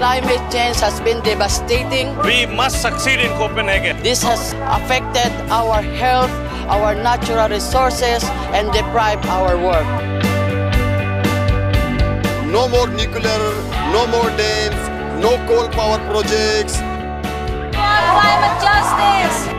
climate change has been devastating. We must succeed in Copenhagen. This has affected our health, our natural resources, and deprived our work. No more nuclear, no more dams, no coal power projects. For climate justice!